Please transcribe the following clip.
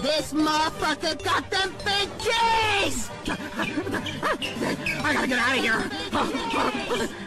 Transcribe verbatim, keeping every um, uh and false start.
This motherfucker got them big keys! I gotta get out of here!